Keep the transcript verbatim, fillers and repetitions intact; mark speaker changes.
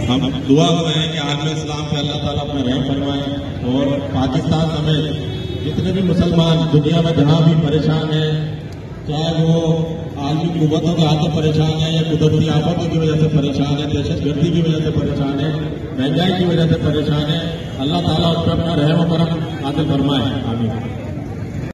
Speaker 1: हम दुआ में हैं कि आलम इस्लाम पे अल्लाह ताला अपना रहम फरमाए और पाकिस्तान समेत जितने भी मुसलमान दुनिया में जहाँ भी परेशान हैं, चाहे वो आलमी कुव्वतों के हाथों परेशान है या कुदरती आफतों की वजह से परेशान है, दहशत गर्दी की वजह से परेशान है, महंगाई की वजह से परेशान है, अल्लाह ताला उस पर अपना रहम और करम नाज़िल फरमाए। आमीन।